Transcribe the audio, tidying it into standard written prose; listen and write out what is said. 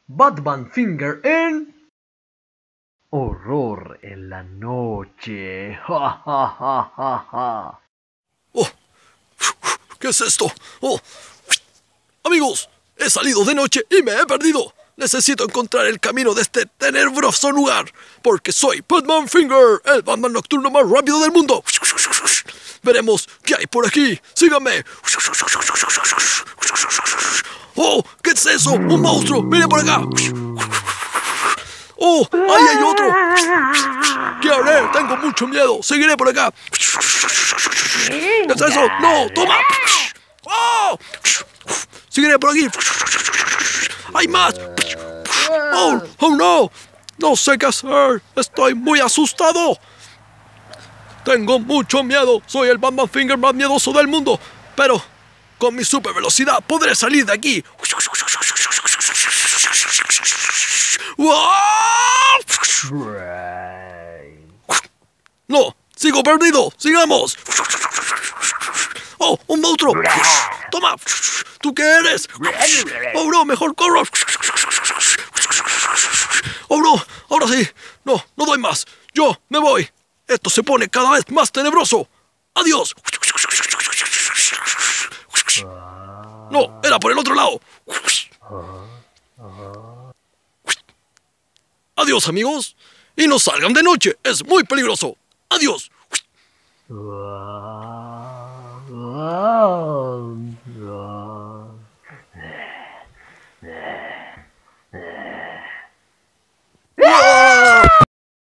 Batman Finger en Horror en la noche. Ja, ja, ja, ja, ja. Oh, ¿qué es esto? Oh, amigos, he salido de noche y me he perdido. Necesito encontrar el camino de este tenebroso lugar, porque soy Batman Finger, el Batman nocturno más rápido del mundo. Veremos qué hay por aquí. Síganme. ¡Oh! ¿Qué es eso? ¡Un monstruo! ¡Mire por acá! ¡Oh! ¡Ahí hay otro! ¿Qué haré? Tengo mucho miedo. Seguiré por acá. ¿Qué es eso? ¡No! ¡Toma! ¡Oh! Seguiré por aquí. ¡Hay más! ¡Oh! ¡Oh, no! No sé qué hacer. Estoy muy asustado. Tengo mucho miedo. Soy el Batman Finger más miedoso del mundo. Pero con mi super velocidad podré salir de aquí. No, sigo perdido. Sigamos. Oh, un monstruo. Toma. ¿Tú qué eres? Oh, no, mejor corro. Oh, no, ahora sí. No, no doy más. Yo me voy. Esto se pone cada vez más tenebroso. Adiós. No, era por el otro lado. Adiós, amigos. Y no salgan de noche. Es muy peligroso. Adiós. Wow.